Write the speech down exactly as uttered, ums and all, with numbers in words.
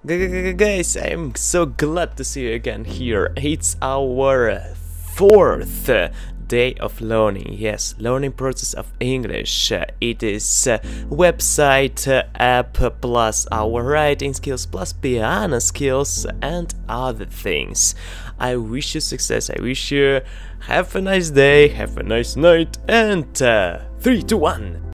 Guys, I'm so glad to see you again here. It's our fourth day of learning. Yes, learning process of English. It is uh, website, uh, app, plus our writing skills, plus piano skills, and other things. I wish you success. I wish you have a nice day, have a nice night, and uh, three, two, one.